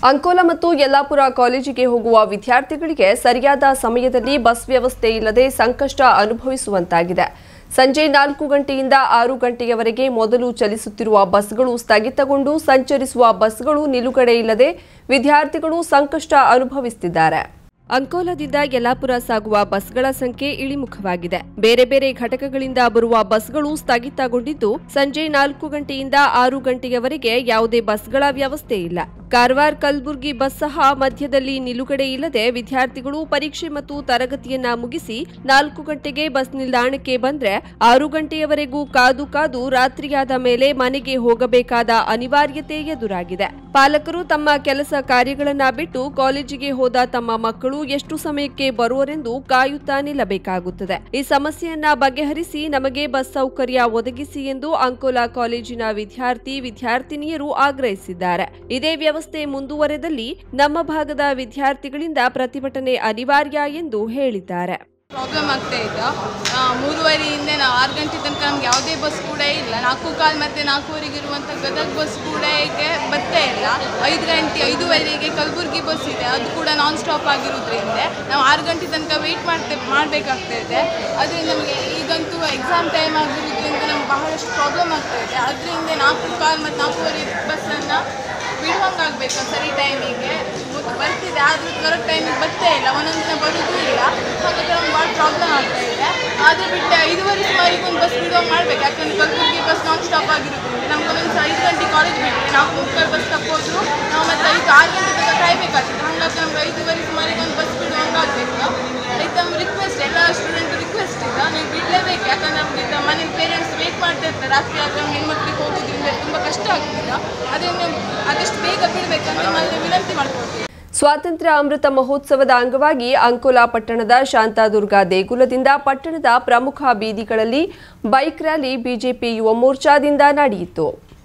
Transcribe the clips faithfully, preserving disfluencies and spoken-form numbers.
ಅಂಕೋಲಾ ಮತ್ತು ಯಲ್ಲಾಪುರ ಕಾಲೇಜಿಗೆ ಹೋಗುವ ವಿದ್ಯಾರ್ಥಿಗಳಿಗೆ ಸರಿಯಾದ ಸಮಯದಲ್ಲಿ ಬಸ್ ವ್ಯವಸ್ಥೆ ಇಲ್ಲದೆ ಸಂಕಷ್ಟ ಅನುಭವಿಸುವಂತಾಗಿದೆ. ಸಂಜೆ ನಾಲ್ಕು ಗಂಟೆಯಿಂದ ಆರು ಗಂಟೆಯವರೆಗೆ ಮೊದಲು ಚಲಿಸುತ್ತಿರುವ ಬಸ್ಗಳು ಸ್ಥಗಿತಗೊಂಡು ಸಂಚರಿಸುವ ಬಸ್ಗಳು ನಿಲುಗಡೆ ಇಲ್ಲದೆ ವಿದ್ಯಾರ್ಥಿಗಳು ಸಂಕಷ್ಟ ಅನುಭವಿಸುತ್ತಿದ್ದಾರೆ. ಅಂಕೋಲಾದಿಂದ ಯಲ್ಲಾಪುರ ಸಾಗುವ ಬಸ್ಗಳ ಸಂಖ್ಯೆ ಇಳಿಮುಖವಾಗಿದೆ. ಬೇರೆ ಬೇರೆ ಘಟಕಗಳಿಂದ ಬರುವ ಬಸ್ಗಳು ಸ್ಥಗಿತಗೊಂಡಿದ್ದು ಸಂಜೆ ನಾಲ್ಕು ಗಂಟೆಯಿಂದ ಆರು ಗಂಟೆಯವರೆಗೆ ಯಾವುದೇ ಬಸ್ಗಳ ವ್ಯವಸ್ಥೆ ಇಲ್ಲ. ಕಾರವಾರ ಕಲಬುರಗಿ ಬಸ್ ಸಹ ಮಧ್ಯದಲ್ಲಿ ನಿಲುಗಡೆ ಇಲ್ಲದೆ ವಿದ್ಯಾರ್ಥಿಗಳು ಪರೀಕ್ಷೆ ಮತ್ತು ತರಗತಿಯನ್ನ ಮುಗಿಸಿ ನಾಲ್ಕು ಗಂಟೆಗೆ ಬಸ್ ನಿಲ್ದಾಣಕ್ಕೆ ಬಂದ್ರೆ ಆರು ಗಂಟೆಯವರೆಗೂ ಕಾದು ಕಾದು ರಾತ್ರಿಯಾದ ಮೇಲೆ ಮನೆಗೆ ಹೋಗಬೇಕಾದ ಅನಿವಾರ್ಯತೆ ಎದುರಾಗಿದೆ. ಪಾಲಕರು ತಮ್ಮ ಕೆಲಸ ಕಾರ್ಯಗಳನ್ನ ಬಿಟ್ಟು ಕಾಲೇಜಿಗೆ ಹೋದ ತಮ್ಮ ಮಕ್ಕಳು ಎಷ್ಟು ಸಮಯಕ್ಕೆ ಬರುವರೆಂದು ಕಾಯುತ್ತಾ ನಿಲ್ಲಬೇಕಾಗುತ್ತದೆ. ಈ ಸಮಸ್ಯೆಯನ್ನ ಬಗೆಹರಿಸಿ ನಮಗೆ ಬಸ್ ಸೌಕರ್ಯ ಒದಗಿಸಿ ಎಂದು ಅಂಕೋಲಾ ಕಾಲೇಜಿನ ವಿದ್ಯಾರ್ಥಿ ವಿದ್ಯಾರ್ಥಿನಿಯರು ಆಗ್ರಹಿಸಿದ್ದಾರೆ. ಇದೇ ವ್ಯವಸ್ಥೆ ಮುಂದುವರೆದಲ್ಲಿ ನಮ್ಮ ಭಾಗದ ವಿದ್ಯಾರ್ಥಿಗಳಿಂದ ಪ್ರತಿಭಟನೆ ಅನಿವಾರ್ಯ ಎಂದು ಹೇಳಿದ್ದಾರೆ. ಪ್ರಾಬ್ಲಮ್ ಆಗ್ತಾ ಇತ್ತು. ಮೂರುವರೆಯಿಂದ ನಾವು ಆರು ಗಂಟೆ ತನಕ ನಮ್ಗೆ ಯಾವುದೇ ಬಸ್ ಕೂಡ ಇಲ್ಲ. ನಾಲ್ಕು ಕಾಲ್ ಮತ್ತು ನಾಲ್ಕೂವರೆಗೆ ಇರುವಂಥ ಗದಗ ಬಸ್ ಕೂಡ ಈಗ ಬರ್ತಾ ಇಲ್ಲ. ಐದು ಗಂಟೆ ಐದೂವರೆಗೆ ಕಲಬುರಗಿ ಬಸ್ ಇದೆ, ಅದು ಕೂಡ ನಾನ್ ಸ್ಟಾಪ್ ಆಗಿರೋದ್ರಿಂದ ನಾವು ಆರು ಗಂಟೆ ತನಕ ವೆಯ್ಟ್ ಮಾಡ್ತೇ ಮಾಡಬೇಕಾಗ್ತಾ ಇದೆ. ಅದರಿಂದ ನಮಗೆ ಈಗಂತೂ ಎಕ್ಸಾಮ್ ಟೈಮ್ ಆಗಿರೋದ್ರಿಂದ ನಮ್ಗೆ ಬಹಳಷ್ಟು ಪ್ರಾಬ್ಲಮ್ ಆಗ್ತಾ ಇದೆ. ಅದರಿಂದ ನಾಲ್ಕು ಕಾಲ್ ಮತ್ತು ನಾಲ್ಕೂವರೆ ಬಸ್ಸನ್ನು ಬಿಡುವಂಗಾಗಬೇಕು ಸರಿ ಟೈಮಿಗೆ ಬರ್ತಿದೆ, ಆದರೂ ಕರೆಕ್ಟ್ ಟೈಮಿಗೆ ಬರ್ತಾ ಇಲ್ಲ, ಒಂದೊಂದು ದಿನ ಬರೋದು ಇಲ್ಲ. ಹಾಗಾಗಿ ನಮ್ಗೆ ಭಾಳ ಪ್ರಾಬ್ಲಮ್ ಆಗ್ತಾ ಇದೆ. ಅದು ಬಿಟ್ಟು ಐದುವರೆ ಸುಮಾರಿಗೆ ಒಂದು ಬಸ್ ಬಿಡುವಂಗೆ ಮಾಡಬೇಕು. ಯಾಕಂದರೆ ಕಲಬುರಗಿ ಬಸ್ ನಾನ್ ಸ್ಟಾಪ್ ಆಗಿರೋದ್ರಿಂದ ನಮ್ಗೆ ಒಂದೊಂದು ಐದು ಗಂಟೆ ಕಾಲೇಜ್ ಬಿಟ್ಟರೆ ನಾವು ಮುಕ್ಕಾಲು ಬಸ್ ತಪ್ಪೋದ್ರು ನಾವು ಮತ್ತು ಐದು ಆರು ಗಂಟೆ ತನಕ ಕಾಯಬೇಕಾಗ್ತದೆ. ಹಾಗಾಗಿ ನಮ್ಗೆ ಐದುವರೆ ಸುಮಾರಿಗೆ ಒಂದು ಬಸ್ ಬಿಡುವಂಗೆ ಆಗಬೇಕು. ಆಯ್ತು, ನಮ್ಮ ರಿಕ್ವೆಸ್ಟ್ ಎಲ್ಲ ಸ್ಟೂಡೆಂಟ್ ರಿಕ್ವೆಸ್ಟ್ ಇದೆ, ನೀವು ಬಿಡಲೇಬೇಕು. ಯಾಕಂದ್ರೆ ನಮಗೆ ಮನೆ ಪೇರೆಂಟ್ಸ್ ವೇಟ್ ಮಾಡ್ತಾ ಇರ್ತಾರೆ. ರಾತ್ರಿ ಆದರೆ ನಮ್ಮ ಹೆಣ್ಮಕ್ಳಿಗೆ ಹೋಗೋದ್ರಿಂದ ತುಂಬ ಕಷ್ಟ ಆಗ್ತದೆ. ಅದನ್ನು ಆದಷ್ಟು ಬೇಗ ಬಿಡಬೇಕಂತ ನಮ್ಮಲ್ಲಿ ವಿನಂತಿ ಮಾಡ್ಕೊಳ್ತೀವಿ. ಸ್ವಾತಂತ್ರ್ಯ ಅಮೃತ ಮಹೋತ್ಸವದ ಅಂಗವಾಗಿ ಅಂಕೋಲಾ ಪಟ್ಟಣದ ಶಾಂತಾದುರ್ಗಾ ದೇಗುಲದಿಂದ ಪಟ್ಟಣದ ಪ್ರಮುಖ ಬೀದಿಗಳಲ್ಲಿ ಬೈಕ್ ರ್ಯಾಲಿ ಬಿಜೆಪಿ ಯುವ ಮೋರ್ಚಾದಿಂದ ನಡೆಯಿತು.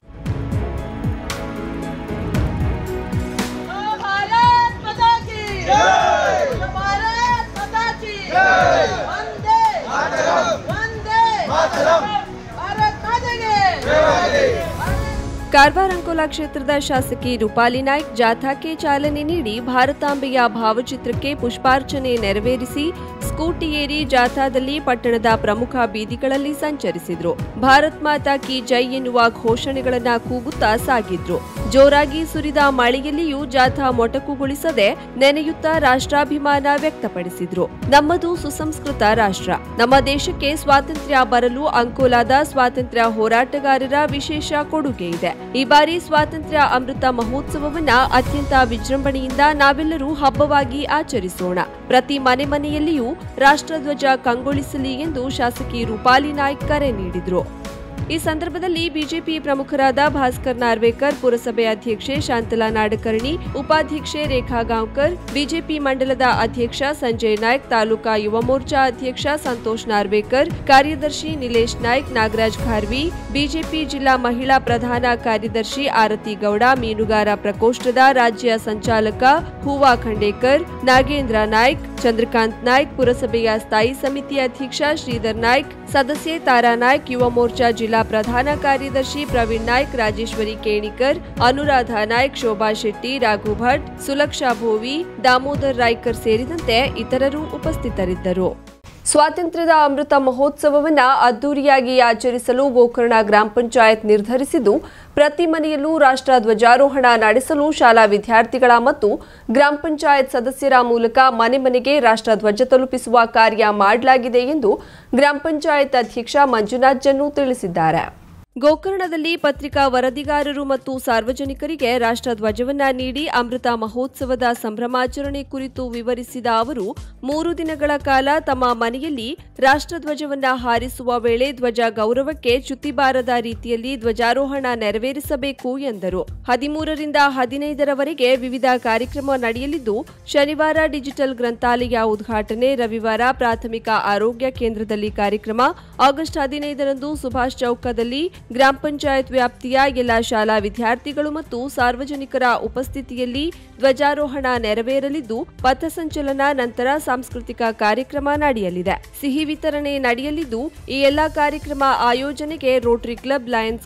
ಕಾರವಾರ ಅಂಕೋಲಾ ಕ್ಷೇತ್ರದ ಶಾಸಕಿ ರೂಪಾಲಿ ನಾಯ್ಕ್ ಜಾಥಾಕ್ಕೆ ಚಾಲನೆ ನೀಡಿ ಭಾರತಾಂಬೆಯ ಭಾವಚಿತ್ರಕ್ಕೆ ಪುಷ್ಪಾರ್ಚನೆ ನೆರವೇರಿಸಿ ಸ್ಕೂಟಿ ಏರಿ ಜಾಥಾದಲ್ಲಿ ಪಟ್ಟಣದ ಪ್ರಮುಖ ಬೀದಿಗಳಲ್ಲಿ ಸಂಚರಿಸಿದ್ರು. ಭಾರತ್ ಮಾತಾ ಕಿ ಜೈ ಎನ್ನುವ ಘೋಷಣೆಗಳನ್ನ ಕೂಗುತ್ತಾ ಸಾಗಿದ್ರು. ಜೋರಾಗಿ ಸುರಿದ ಮಳೆಯಲ್ಲಿಯೂ ಜಾಥಾ ಮೊಟಕುಗೊಳಿಸದೆ ನೆನೆಯುತ್ತಾ ರಾಷ್ಟ್ರಾಭಿಮಾನ ವ್ಯಕ್ತಪಡಿಸಿದ್ರು. ನಮ್ಮದು ಸುಸಂಸ್ಕೃತ ರಾಷ್ಟ್ರ. ನಮ್ಮ ದೇಶಕ್ಕೆ ಸ್ವಾತಂತ್ರ್ಯ ಬರಲು ಅಂಕೋಲಾದ ಸ್ವಾತಂತ್ರ್ಯ ಹೋರಾಟಗಾರರ ವಿಶೇಷ ಕೊಡುಗೆ ಇದೆ. ಈ ಬಾರಿ ಸ್ವಾತಂತ್ರ್ಯ ಅಮೃತ ಮಹೋತ್ಸವವನ್ನ ಅತ್ಯಂತ ವಿಜೃಂಭಣೆಯಿಂದ ನಾವೆಲ್ಲರೂ ಹಬ್ಬವಾಗಿ ಆಚರಿಸೋಣ. ಪ್ರತಿ ಮನೆ ಮನೆಯಲ್ಲಿಯೂ ರಾಷ್ಟ್ರಧ್ವಜ ಕಂಗೊಳಿಸಲಿ ಎಂದು ಶಾಸಕಿ ರೂಪಾಲಿ ನಾಯ್ಕ್ ಕರೆ ನೀಡಿದ್ರು. ಈ ಸಂದರ್ಭದಲ್ಲಿ ಬಿಜೆಪಿ ಪ್ರಮುಖರಾದ ಭಾಸ್ಕರ್ ನಾರ್ವೇಕರ್, ಪುರಸಭೆ ಅಧ್ಯಕ್ಷೆ ಶಾಂತಲಾ ನಾಡಕರ್ಣಿ, ಉಪಾಧ್ಯಕ್ಷೆ ರೇಖಾ ಗಾಂವ್ಕರ್, ಬಿಜೆಪಿ ಮಂಡಲದ ಅಧ್ಯಕ್ಷ ಸಂಜಯ್ ನಾಯ್ಕ್, ತಾಲೂಕಾ ಯುವ ಮೋರ್ಚಾ ಅಧ್ಯಕ್ಷ ಸಂತೋಷ್ ನಾರ್ವೇಕರ್, ಕಾರ್ಯದರ್ಶಿ ನಿಲೇಶ್ ನಾಯ್ಕ್, ನಾಗರಾಜ್ ಖಾರ್ವಿ, ಬಿಜೆಪಿ ಜಿಲ್ಲಾ ಮಹಿಳಾ ಪ್ರಧಾನ ಕಾರ್ಯದರ್ಶಿ ಆರತಿ ಗೌಡ, ಮೀನುಗಾರ ಪ್ರಕೋಷ್ಠದ ರಾಜ್ಯ ಸಂಚಾಲಕ ಹೂವಾ ಖಂಡೇಕರ್, ನಾಗೇಂದ್ರ ನಾಯ್ಕ್, ಚಂದ್ರಕಾಂತ್ ನಾಯ್ಕ್, ಪುರಸಭೆಯ ಸ್ಥಾಯಿ ಸಮಿತಿ ಅಧ್ಯಕ್ಷ ಶ್ರೀಧರ್ ನಾಯ್ಕ್, ಸದಸ್ಯೆ ತಾರಾ ನಾಯ್ಕ್, ಯುವ ಮೋರ್ಚಾ ಜಿಲ್ಲಾ ಪ್ರಧಾನ ಕಾರ್ಯದರ್ಶಿ ಪ್ರವೀಣ್ ನಾಯ್ಕ್, ರಾಜೇಶ್ವರಿ ಕೇಣಿಕರ್, ಅನುರಾಧ ನಾಯ್ಕ್, ಶೋಭಾ ಶೆಟ್ಟಿ, ರಾಘು ಭಟ್, ಸುಲಕ್ಷಾ ಭೋವಿ, ದಾಮೋದರ್ ರಾಯ್ಕರ್ ಸೇರಿದಂತೆ ಇತರರು ಉಪಸ್ಥಿತರಿದ್ದರು. ಸ್ವಾತಂತ್ರ್ಯದ ಅಮೃತ ಮಹೋತ್ಸವವನ್ನು ಅದ್ದೂರಿಯಾಗಿ ಆಚರಿಸಲು ಗೋಕರ್ಣ ಗ್ರಾಮ ಪಂಚಾಯತ್ ನಿರ್ಧರಿಸಿದ್ದು, ಪ್ರತಿ ಮನೆಯಲ್ಲೂ ರಾಷ್ಟ್ರ ಧ್ವಜಾರೋಹಣ ನಡೆಸಲು ಶಾಲಾ ವಿದ್ಯಾರ್ಥಿಗಳ ಮತ್ತು ಗ್ರಾಮ ಪಂಚಾಯತ್ ಸದಸ್ಯರ ಮೂಲಕ ಮನೆ ಮನೆಗೆ ರಾಷ್ಟ್ರ ಧ್ವಜ ತಲುಪಿಸುವ ಕಾರ್ಯ ಮಾಡಲಾಗಿದೆ ಎಂದು ಗ್ರಾಮ ಪಂಚಾಯತ್ ಅಧ್ಯಕ್ಷ ಮಂಜುನಾಥ್ ಜನ್ನು ತಿಳಿಸಿದ್ದಾರೆ. ಗೋಕರ್ಣದಲ್ಲಿ ಪತ್ರಿಕಾ ವರದಿಗಾರರು ಮತ್ತು ಸಾರ್ವಜನಿಕರಿಗೆ ರಾಷ್ಟ್ರ ಧ್ವಜವನ್ನ ನೀಡಿ ಅಮೃತ ಮಹೋತ್ಸವದ ಸಂಭ್ರಮಾಚರಣೆ ಕುರಿತು ವಿವರಿಸಿದ ಅವರು, ಮೂರು ದಿನಗಳ ಕಾಲ ತಮ್ಮ ಮನೆಯಲ್ಲಿ ರಾಷ್ಟ್ರಧ್ವಜವನ್ನ ಹಾರಿಸುವ ವೇಳೆ ಧ್ವಜ ಗೌರವಕ್ಕೆ ಚ್ಯುತಿ ಬಾರದ ರೀತಿಯಲ್ಲಿ ಧ್ವಜಾರೋಹಣ ನೆರವೇರಿಸಬೇಕು ಎಂದರು. ಹದಿಮೂರರಿಂದ ಹದಿನೈದರವರೆಗೆ ವಿವಿಧ ಕಾರ್ಯಕ್ರಮ ನಡೆಯಲಿದ್ದು, ಶನಿವಾರ ಡಿಜಿಟಲ್ ಗ್ರಂಥಾಲಯ ಉದ್ಘಾಟನೆ, ರವಿವಾರ ಪ್ರಾಥಮಿಕ ಆರೋಗ್ಯ ಕೇಂದ್ರದಲ್ಲಿ ಕಾರ್ಯಕ್ರಮ, ಆಗಸ್ಟ್ ಹದಿನೈದರಂದು ಸುಭಾಷ್ ಚೌಕದಲ್ಲಿ ಗ್ರಾಮ ಪಂಚಾಯತ್ ವ್ಯಾಪ್ತಿಯ ಎಲ್ಲ ಶಾಲಾ ವಿದ್ಯಾರ್ಥಿಗಳು ಮತ್ತು ಸಾರ್ವಜನಿಕರ ಉಪಸ್ಥಿತಿಯಲ್ಲಿ ಧ್ವಜಾರೋಹಣ ನೆರವೇರಲಿದ್ದು, ಪಥಸಂಚಲನ ನಂತರ ಸಾಂಸ್ಕೃತಿಕ ಕಾರ್ಯಕ್ರಮ ನಡೆಯಲಿದೆ. ಸಿಹಿ ವಿತರಣೆ ನಡೆಯಲಿದ್ದು, ಈ ಎಲ್ಲಾ ಕಾರ್ಯಕ್ರಮ ಆಯೋಜನೆಗೆ rotary club, lions club,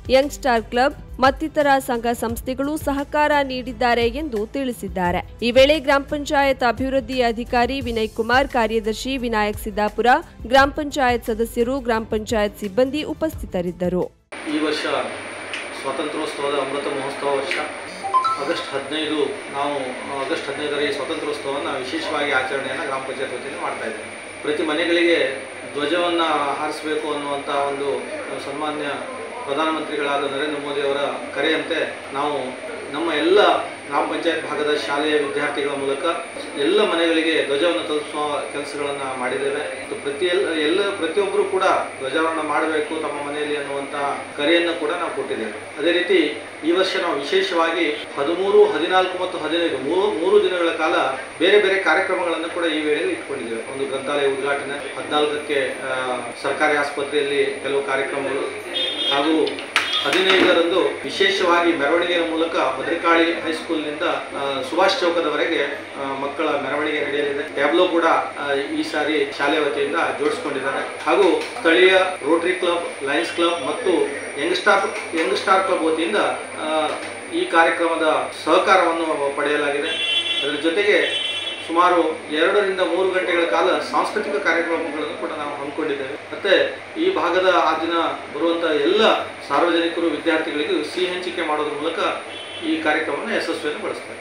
young star club ಮತ್ತಿತರ ಸಂಘ ಸಂಸ್ಥೆಗಳು ಸಹಕಾರ ನೀಡಿದ್ದಾರೆ ಎಂದು ತಿಳಿಸಿದ್ದಾರೆ. ಈ ವೇಳೆ ಗ್ರಾಮ ಪಂಚಾಯತ್ ಅಭಿವೃದ್ಧಿ ಅಧಿಕಾರಿ ವಿನಯ್ ಕುಮಾರ್, ಕಾರ್ಯದರ್ಶಿ ವಿನಾಯಕ್ ಸಿದ್ದಾಪುರ, ಗ್ರಾಮ ಪಂಚಾಯತ್ ಸದಸ್ಯರು, ಗ್ರಾಮ ಪಂಚಾಯತ್ ಸಿಬ್ಬಂದಿ ಉಪಸ್ಥಿತರಿದ್ದರು. ಈ ವರ್ಷ ಸ್ವಾತಂತ್ರ್ಯೋತ್ಸವದ ಅಮೃತ ಮಹೋತ್ಸವ ವರ್ಷ ಆಗಸ್ಟ್ ಹದಿನೈದು ನಾವು ಆಗಸ್ಟ್ ಹದಿನೈದರ ಈ ಸ್ವಾತಂತ್ರ್ಯೋತ್ಸವವನ್ನು ವಿಶೇಷವಾಗಿ ಆಚರಣೆಯನ್ನು ಗ್ರಾಮ ಪಂಚಾಯತ್ ವತಿಯಿಂದ ಮಾಡ್ತಾ ಇದ್ದೇವೆ. ಪ್ರತಿ ಮನೆಗಳಿಗೆ ಧ್ವಜವನ್ನು ಹಾರಿಸಬೇಕು ಅನ್ನುವಂಥ ಒಂದು ಸನ್ಮಾನ್ಯ ಪ್ರಧಾನಮಂತ್ರಿಗಳಾದ ನರೇಂದ್ರ ಮೋದಿ ಅವರ ಕರೆಯಂತೆ ನಾವು ನಮ್ಮ ಎಲ್ಲ ಗ್ರಾಮ ಪಂಚಾಯತ್ ಭಾಗದ ಶಾಲೆಯ ವಿದ್ಯಾರ್ಥಿಗಳ ಮೂಲಕ ಎಲ್ಲ ಮನೆಗಳಿಗೆ ಧ್ವಜವನ್ನು ತಲುಪಿಸುವ ಕೆಲಸಗಳನ್ನು ಮಾಡಿದ್ದೇವೆ. ಮತ್ತು ಪ್ರತಿ ಎಲ್ಲ ಎಲ್ಲ ಪ್ರತಿಯೊಬ್ಬರು ಕೂಡ ಧ್ವಜಾರೋಹಣ ಮಾಡಬೇಕು ತಮ್ಮ ಮನೆಯಲ್ಲಿ ಅನ್ನುವಂಥ ಕರೆಯನ್ನು ಕೂಡ ನಾವು ಕೊಟ್ಟಿದ್ದೇವೆ. ಅದೇ ರೀತಿ ಈ ವರ್ಷ ನಾವು ವಿಶೇಷವಾಗಿ ಹದಿಮೂರು ಹದಿನಾಲ್ಕು ಮತ್ತು ಹದಿನೈದು ಮೂರು ಮೂರು ದಿನಗಳ ಕಾಲ ಬೇರೆ ಬೇರೆ ಕಾರ್ಯಕ್ರಮಗಳನ್ನು ಕೂಡ ಈ ವೇಳೆಯಲ್ಲಿ ಇಟ್ಕೊಂಡಿದ್ದೇವೆ. ಒಂದು ಗ್ರಂಥಾಲಯ ಉದ್ಘಾಟನೆ, ಹದಿನಾಲ್ಕಕ್ಕೆ ಸರ್ಕಾರಿ ಆಸ್ಪತ್ರೆಯಲ್ಲಿ ಕೆಲವು ಕಾರ್ಯಕ್ರಮಗಳು ಹಾಗೂ ಹದಿನೈದರಂದು ವಿಶೇಷವಾಗಿ ಮೆರವಣಿಗೆಯ ಮೂಲಕ ಭದ್ರಕಾಳಿ ಹೈಸ್ಕೂಲ್ನಿಂದ ಸುಭಾಷ್ ಚೌಕದವರೆಗೆ ಮಕ್ಕಳ ಮೆರವಣಿಗೆ ನಡೆಯಲಿದೆ. ಟ್ಯಾಬ್ಲೋ ಕೂಡ ಈ ಸಾರಿ ಶಾಲೆ ವತಿಯಿಂದ ಜೋಡಿಸಿಕೊಂಡಿದ್ದಾರೆ. ಹಾಗೂ ಸ್ಥಳೀಯ ರೋಟರಿ ಕ್ಲಬ್, ಲಯನ್ಸ್ ಕ್ಲಬ್ ಮತ್ತು young star young star club ವತಿಯಿಂದ ಈ ಕಾರ್ಯಕ್ರಮದ ಸಹಕಾರವನ್ನು ಪಡೆಯಲಾಗಿದೆ. ಅದರ ಜೊತೆಗೆ ಸುಮಾರು ಎರಡರಿಂದ ಮೂರು ಗಂಟೆಗಳ ಕಾಲ ಸಾಂಸ್ಕೃತಿಕ ಕಾರ್ಯಕ್ರಮಗಳನ್ನು ಕೂಡ ನಾವು ಹಮ್ಮಿಕೊಂಡಿದ್ದೇವೆ. ಮತ್ತೆ ಈ ಭಾಗದ ಆ ದಿನ ಬರುವಂಥ ಎಲ್ಲ ಸಾರ್ವಜನಿಕರು, ವಿದ್ಯಾರ್ಥಿಗಳಿಗೂ ಸಿಹಿ ಹಂಚಿಕೆ ಮಾಡೋದ್ರ ಮೂಲಕ ಈ ಕಾರ್ಯಕ್ರಮವನ್ನು ಯಶಸ್ವಿಯನ್ನು ಬಳಸ್ತಾರೆ.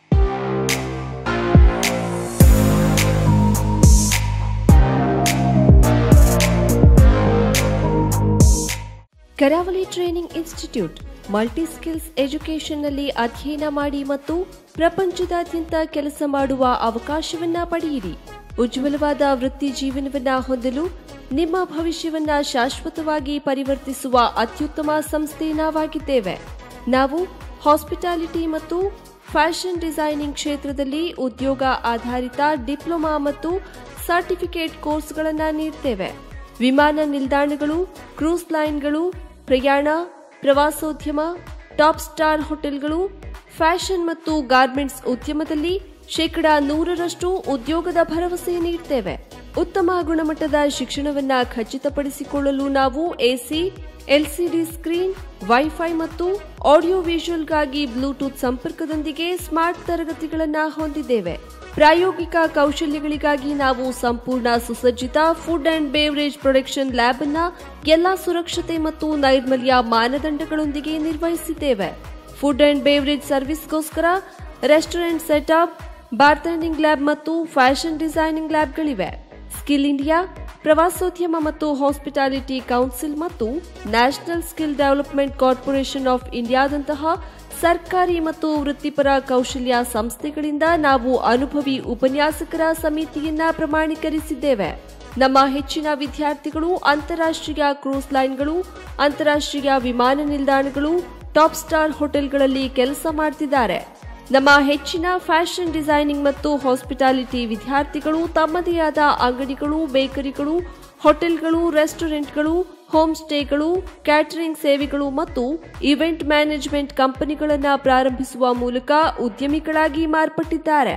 Karavali training institute multi skills ಎಜುಕೇಷನ್ನಲ್ಲಿ ಅಧ್ಯಯನ ಮಾಡಿ ಮತ್ತು ಪ್ರಪಂಚದಾದ್ಯಂತ ಕೆಲಸ ಮಾಡುವ ಅವಕಾಶವನ್ನ ಪಡೆಯಿರಿ. ಉಜ್ವಲವಾದ ವೃತ್ತಿ ಜೀವನವನ್ನ ಹೊಂದಲು ನಿಮ್ಮ ಭವಿಷ್ಯವನ್ನ ಶಾಶ್ವತವಾಗಿ ಪರಿವರ್ತಿಸುವ ಅತ್ಯುತ್ತಮ ಸಂಸ್ಥೆ ನಾವಾಗಿದ್ದೇವೆ. ನಾವು ಹಾಸ್ಪಿಟಾಲಿಟಿ ಮತ್ತು ಫ್ಯಾಷನ್ ಡಿಸೈನಿಂಗ್ ಕ್ಷೇತ್ರದಲ್ಲಿ ಉದ್ಯೋಗ ಆಧಾರಿತ ಡಿಪ್ಲೊಮಾ ಮತ್ತು ಸರ್ಟಿಫಿಕೇಟ್ ಕೋರ್ಸ್ಗಳನ್ನು ನೀಡುತ್ತೇವೆ. ವಿಮಾನ ನಿಲ್ದಾಣಗಳು, ಕ್ರೂಸ್ ಲೈನ್ಗಳು, ಪ್ರಯಾಣ, ಪ್ರವಾಸೋದ್ಯಮ, ಟಾಪ್ ಸ್ಟಾರ್ ಹೋಟೆಲ್ಗಳು, ಫ್ಯಾಷನ್ ಮತ್ತು ಗಾರ್ಮೆಂಟ್ಸ್ ಉದ್ಯಮದಲ್ಲಿ ಶೇಕಡಾ ನೂರರಷ್ಟು ಉದ್ಯೋಗದ ಭರವಸೆ ನೀಡುತ್ತೇವೆ. ಉತ್ತಮ ಗುಣಮಟ್ಟದ ಶಿಕ್ಷಣವನ್ನು ಖಚಿತಪಡಿಸಿಕೊಳ್ಳಲು ನಾವು ಎಸಿ, ಎಲ್ಸಿಡಿ ಸ್ಕ್ರೀನ್, ವೈಫೈ ಮತ್ತು ಆಡಿಯೋ ವಿಜುವಲ್ಗಾಗಿ ಬ್ಲೂಟೂತ್ ಸಂಪರ್ಕದೊಂದಿಗೆ ಸ್ಮಾರ್ಟ್ ತರಗತಿಗಳನ್ನು ಹೊಂದಿದ್ದೇವೆ. ಪ್ರಾಯೋಗಿಕ ಕೌಶಲ್ಯಗಳಿಗಾಗಿ ನಾವು ಸಂಪೂರ್ಣ ಸುಸಜ್ಜಿತ food and beverage production lab ಅನ್ನ ಎಲ್ಲಾ ಸುರಕ್ಷತೆ ಮತ್ತು ನೈರ್ಮಲ್ಯ ಮಾನದಂಡಗಳೊಂದಿಗೆ ನಿರ್ವಹಿಸಿದ್ದೇವೆ. ಫುಡ್ ಅಂಡ್ ಬೇವರೇಜ್ ಸರ್ವಿಸ್ಗೋಸ್ಕರ ರೆಸ್ಟೋರೆಂಟ್ ಸೆಟಪ್, ಬಾರ್ಟೆಂಡಿಂಗ್ ಲ್ಯಾಬ್ ಮತ್ತು ಫ್ಯಾಷನ್ ಡಿಸೈನಿಂಗ್ ಲ್ಯಾಬ್ಗಳಿವೆ. ಸ್ಕಿಲ್ ಇಂಡಿಯಾ, ಪ್ರವಾಸೋದ್ಯಮ ಮತ್ತು ಹಾಸ್ಪಿಟಾಲಿಟಿ ಕೌನ್ಸಿಲ್ ಮತ್ತು national skill development corporation of ಇಂಡಿಯಾದಂತಹ ಸರ್ಕಾರಿ ಮತ್ತು ವೃತ್ತಿಪರ ಕೌಶಲ್ಯ ಸಂಸ್ಥೆಗಳಿಂದ ನಾವು ಅನುಭವಿ ಉಪನ್ಯಾಸಕರ ಸಮಿತಿಯನ್ನ ಪ್ರಮಾಣೀಕರಿಸಿದ್ದೇವೆ. ನಮ್ಮ ಹೆಚ್ಚಿನ ವಿದ್ಯಾರ್ಥಿಗಳು ಅಂತಾರಾಷ್ಟ್ರೀಯ ಕ್ರೂಸ್ ಲೈನ್ಗಳು, ಅಂತಾರಾಷ್ಟ್ರೀಯ ವಿಮಾನ ನಿಲ್ದಾಣಗಳು, ಟಾಪ್ ಸ್ಟಾರ್ ಹೋಟೆಲ್ಗಳಲ್ಲಿ ಕೆಲಸ ಮಾಡುತ್ತಿದ್ದಾರೆ. ನಮ್ಮ ಹೆಚ್ಚಿನ ಫ್ಯಾಷನ್ ಡಿಸೈನಿಂಗ್ ಮತ್ತು ಹಾಸ್ಪಿಟಾಲಿಟಿ ವಿದ್ಯಾರ್ಥಿಗಳು ತಮ್ಮದೇ ಆದ ಅಂಗಡಿಗಳು, ಬೇಕರಿಗಳು, ಹೋಟೆಲ್ಗಳು, ರೆಸ್ಟೋರೆಂಟ್ಗಳು, ಹೋಮ್ ಸ್ಟೇಗಳು, ಕ್ಯಾಟರಿಂಗ್ ಸೇವೆಗಳು ಮತ್ತು ಇವೆಂಟ್ ಮ್ಯಾನೇಜ್ಮೆಂಟ್ ಕಂಪನಿಗಳನ್ನು ಪ್ರಾರಂಭಿಸುವ ಮೂಲಕ ಉದ್ಯಮಿಗಳಾಗಿ ಮಾರ್ಪಟ್ಟಿದ್ದಾರೆ.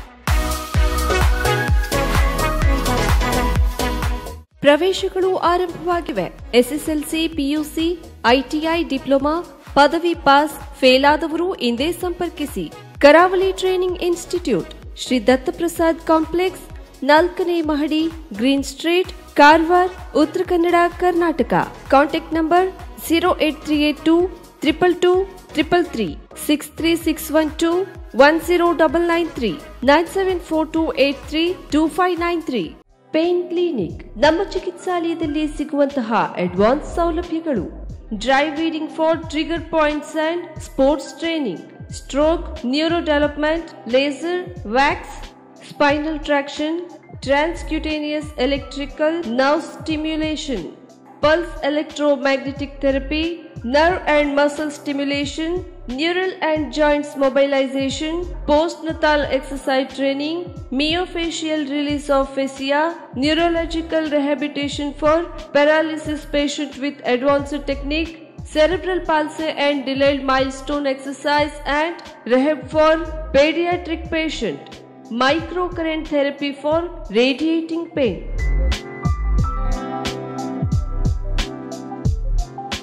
ಪ್ರವೇಶಗಳು ಆರಂಭವಾಗಿವೆ. ಎಸ್ಎಸ್ಎಲ್ಸಿ, ಪಿಯುಸಿ, ಐಟಿಐ, ಡಿಪ್ಲೊಮಾ, ಪದವಿ ಪಾಸ್, ಫೇಲ್ ಆದವರು ಇಂದೇ ಸಂಪರ್ಕಿಸಿ. Karavali training institute, Shri Dattaprasad complex, ನಾಲ್ಕನೇ ಮಹಡಿ, green street, Karwar, Uttara Kannada, Karnataka. Contact number zero eight three eight two triple two triple three, six three six one two one zero double nine three, nine seven four two eight three two five nine three. Pain clinic, ನಮ್ಮ ಚಿಕಿತ್ಸಾಲಯದಲ್ಲಿ ಸಿಗುವಂತಹ advance ಸೌಲಭ್ಯಗಳು: dry reading for trigger points and sports training, stroke, neuro development, laser, wax, spinal traction, transcutaneous electrical nerve stimulation, pulse electromagnetic therapy, nerve and muscle stimulation, neural and joints mobilization, postnatal exercise training, myofascial release of fascia, neurological rehabilitation for paralysis patient with advanced technique, cerebral palsy and delayed milestone exercise and rehab for pediatric patient, microcurrent therapy for radiating pain.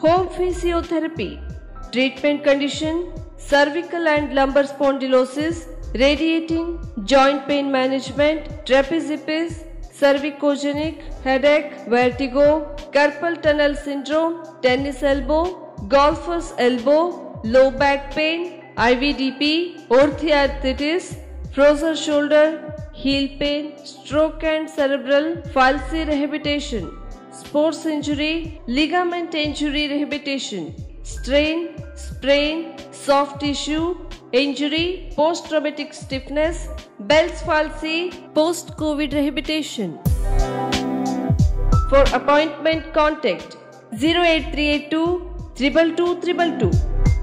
Home physiotherapy. Treatment condition: cervical and lumbar spondylosis, radiating, joint pain management, trapeziepis, cervicogenic, headache, vertigo, carpal tunnel syndrome, tennis elbow, golfer's elbow, low back pain, I V D P, orthoarthritis, frozen shoulder, heel pain, stroke and cerebral palsy rehabilitation, sports injury, ligament injury rehabilitation, strain, sprain, soft tissue injury, post-traumatic stiffness, Bell's palsy, post-COVID rehabilitation. For appointment, contact zero eight three eight two, two two two two two.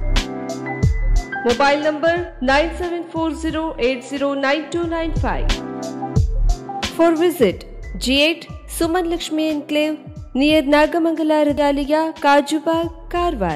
Mobile number nine seven four zero eight zero nine two nine five. For visit G eight Suman Lakshmi Enclave near Nagamangala Radaliya, Kajubag, Karwar.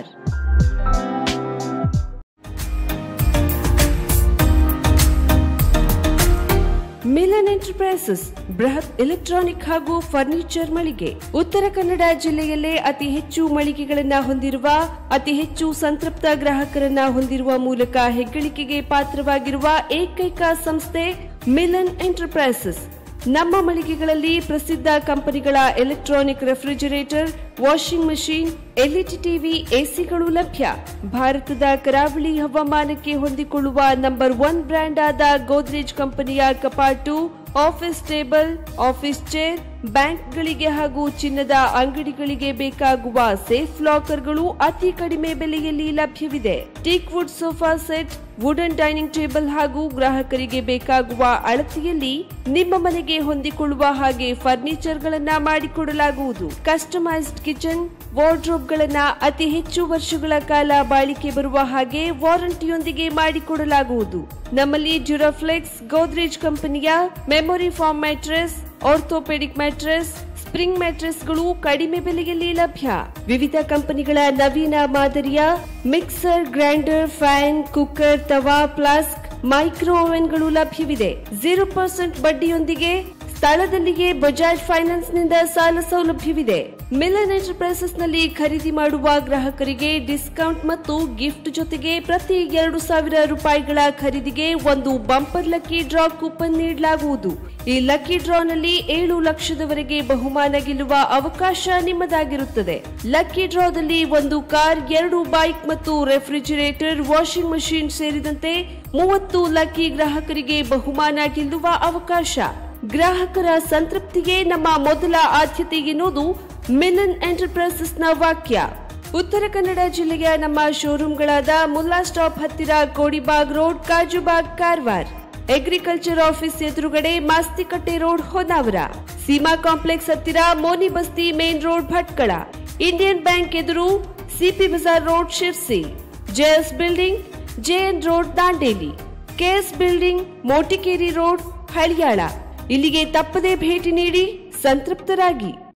Milan enterprises ಬೃಹತ್ electronic ಹಾಗೂ furniture ಮಳಿಗೆ. ಉತ್ತರ ಕನ್ನಡ ಜಿಲ್ಲೆಯಲ್ಲೇ ಅತಿ ಹೆಚ್ಚು ಮಳಿಗೆಗಳನ್ನ ಹೊಂದಿರುವ, ಅತಿ ಹೆಚ್ಚು ಸಂತೃಪ್ತ ಗ್ರಾಹಕರನ್ನ ಹೊಂದಿರುವ ಮೂಲಕ ಹೆಗ್ಗಳಿಕೆಗೆ ಪಾತ್ರವಾಗಿರುವ ಏಕೈಕ ಸಂಸ್ಥೆ ಮಿಲನ್ ಎಂಟರ್ಪ್ರೈಸಸ್. ನಮ್ಮ ಮಳಿಗೆಗಳಲ್ಲಿ ಪ್ರಸಿದ್ಧ ಕಂಪನಿಗಳ electronic refrigerator, washing machine, LED TV, ಎಸಿಗಳು ಲಭ್ಯ. ಭಾರತದ ಕರಾವಳಿ ಹವಾಮಾನಕ್ಕೆ ಹೊಂದಿಕೊಳ್ಳುವ ನಂಬರ್ ಒನ್ ಬ್ರ್ಯಾಂಡ್ ಆದ ಗೋದ್ರೇಜ್ ಕಂಪನಿಯ ಕಪಾಟು, ಆಫೀಸ್ ಟೇಬಲ್, ಆಫೀಸ್ ಚೇರ್, ಬ್ಯಾಂಕ್ಗಳಿಗೆ ಹಾಗೂ ಚಿನ್ನದ ಅಂಗಡಿಗಳಿಗೆ ಬೇಕಾಗುವ ಸೇಫ್ ಲಾಕರ್ಗಳು ಅತಿ ಕಡಿಮೆ ಬೆಲೆಯಲ್ಲಿ ಲಭ್ಯವಿದೆ. Teak wood sofa set, wooden dining table ಹಾಗೂ ಗ್ರಾಹಕರಿಗೆ ಬೇಕಾಗುವ ಅಳತೆಯಲ್ಲಿ ನಿಮ್ಮ ಮನೆಗೆ ಹೊಂದಿಕೊಳ್ಳುವ ಹಾಗೆ ಫರ್ನಿಚರ್ ಗಳನ್ನ ಮಾಡಿಕೊಡಲಾಗುವುದು. ಕಸ್ಟಮೈಸ್ಡ್ ಕಿಚನ್, ವಾರ್ಡ್ರೋಬ್ ಗಳನ್ನ ಅತಿ ಹೆಚ್ಚು ವರ್ಷಗಳ ಕಾಲ ಬಾಳಿಕೆ ಬರುವ ಹಾಗೆ ವಾರಂಟಿಯೊಂದಿಗೆ ಮಾಡಿಕೊಡಲಾಗುವುದು. ನಮ್ಮಲ್ಲಿ ಡ್ಯೂರಾಫ್ಲೆಕ್ಸ್, ಗೋದ್ರೇಜ್ ಕಂಪನಿಯ memory foam mattress, orthopedic mattress, spring ಮ್ಯಾಟ್ರೆಸ್ಗಳು ಕಡಿಮೆ ಬೆಲೆಯಲ್ಲಿ ಲಭ್ಯ. ವಿವಿಧ ಕಂಪನಿಗಳ ನವೀನ ಮಾದರಿಯ ಮಿಕ್ಸರ್, ಗ್ರೈಂಡರ್, ಫ್ಯಾನ್, ಕುಕ್ಕರ್, ತವಾ, ಫ್ಲಾಸ್ಕ್, ಮೈಕ್ರೋ ಓವೆನ್ಗಳು ಲಭ್ಯವಿದೆ. ಜೀರೋ ಪರ್ಸೆಂಟ್ ಬಡ್ಡಿಯೊಂದಿಗೆ ಸ್ಥಳದಲ್ಲಿಯೇ ಬಜಾಜ್ ಫೈನಾನ್ಸ್ ನಿಂದ ಸಾಲ ಸೌಲಭ್ಯವಿದೆ. ಮಿಲನ್ ಎಂಟರ್ಪ್ರೈಸಸ್ ನಲ್ಲಿ ಖರೀದಿ ಮಾಡುವ ಗ್ರಾಹಕರಿಗೆ ಡಿಸ್ಕೌಂಟ್ ಮತ್ತು ಗಿಫ್ಟ್ ಜೊತೆಗೆ ಪ್ರತಿ ಎರಡು ಸಾವಿರ ರೂಪಾಯಿಗಳ ಖರೀದಿಗೆ ಒಂದು ಬಂಪರ್ ಲಕ್ಕಿ ಡ್ರಾ ಕೂಪನ್ ನೀಡಲಾಗುವುದು. ಈ ಲಕ್ಕಿ ಡ್ರಾನಲ್ಲಿ ಏಳು ಲಕ್ಷದವರೆಗೆ ಬಹುಮಾನ ಗೆಲ್ಲುವ ಅವಕಾಶ ನಿಮ್ಮದಾಗಿರುತ್ತದೆ. ಲಕ್ಕಿ ಡ್ರಾದಲ್ಲಿ ಒಂದು ಕಾರ್, ಎರಡು ಬೈಕ್ ಮತ್ತು ರೆಫ್ರಿಜರೇಟರ್, ವಾಷಿಂಗ್ ಮಷೀನ್ ಸೇರಿದಂತೆ ಮೂವತ್ತು ಲಕ್ಕಿ ಗ್ರಾಹಕರಿಗೆ ಬಹುಮಾನ ಗೆಲ್ಲುವ ಅವಕಾಶ. ಗ್ರಾಹಕರ ಸಂತೃಪ್ತಿಗೆ ನಮ್ಮ ಮೊದಲ ಆದ್ಯತೆ ಎನ್ನುವುದು ಮಿಲನ್ ಎಂಟರ್ಪ್ರೈಸಸ್ನ ವಾಕ್ಯ. ಉತ್ತರ ಕನ್ನಡ ಜಿಲ್ಲೆಯ ನಮ್ಮ ಶೋರೂಮ್ಗಳಾದ ಮುಲ್ಲಾ ಸ್ಟಾಪ್ ಹತ್ತಿರ Kodibag road, Kajubag, Karwar. Agriculture office ಎದುರುಗಡೆ ಮಾಸ್ತಿಕಟ್ಟೆ ರೋಡ್, ಹೊನ್ನಾವರ. ಸೀಮಾ ಕಾಂಪ್ಲೆಕ್ಸ್ ಹತ್ತಿರ Moni Basti main road, Bhatkal. Indian bank ಎದುರು CP Bazar road, Sirsi. JS building, JN road, Dandeli. KS building, Motikeri road, Haliyal. ಇಲ್ಲಿಗೆ ತಪ್ಪದೇ ಭೇಟಿ ನೀಡಿ ಸಂತೃಪ್ತರಾಗಿ.